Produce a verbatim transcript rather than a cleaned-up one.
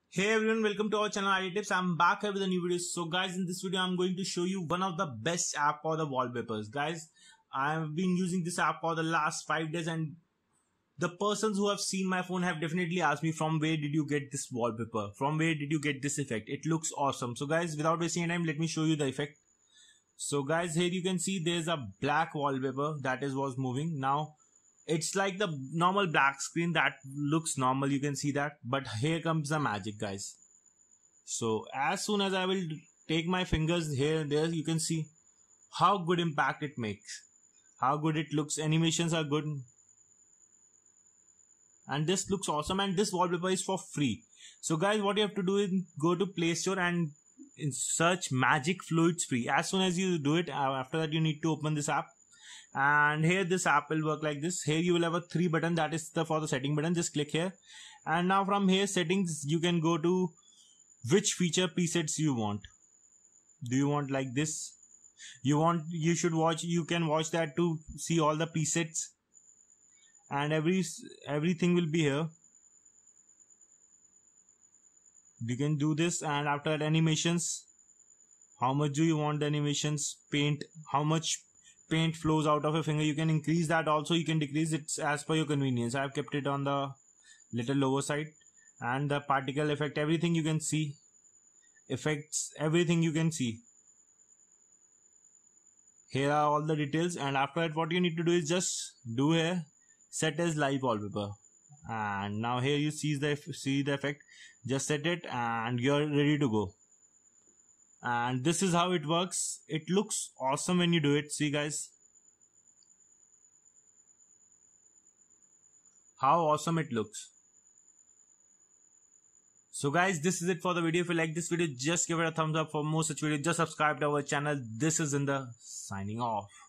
Hey everyone, welcome to our channel I D Tips. I'm back here with a new video. So guys, in this video I'm going to show you one of the best app for the wallpapers. Guys, I've been using this app for the last five days and the persons who have seen my phone have definitely asked me from where did you get this wallpaper? From where did you get this effect? It looks awesome. So guys, without wasting any time, let me show you the effect. So guys, here you can see there's a black wallpaper that is was moving. Now it's like the normal black screen that looks normal, you can see that, but here comes the magic, guys. So as soon as I will take my fingers here and there, you can see how good impact it makes, how good it looks. Animations are good and this looks awesome, and this wallpaper is for free. So guys, what you have to do is go to Play Store and search Magic Fluids free. As soon as you do it, after that you need to open this app. And here this app will work like this. Here you will have a three button, that is the for the setting button. Just click here, and now from here settings you can go to which feature presets you want. Do you want like this? You want you should watch you can watch that to see all the presets, and every everything will be here. You can do this, and after that animations, how much do you want the animations? Paint, how much paint flows out of your finger, you can increase that also, you can decrease it as per your convenience. I have kept it on the little lower side. And the particle effect, everything you can see, effects, everything you can see. Here are all the details, and after that what you need to do is just do here set as live wallpaper, and now here you see the see the effect. Just set it and you're ready to go. And this is how it works. It looks awesome when you do it. See guys, how awesome it looks. So guys, this is it for the video. If you like this video, just give it a thumbs up. For more such videos, just subscribe to our channel. This is Zinder signing off.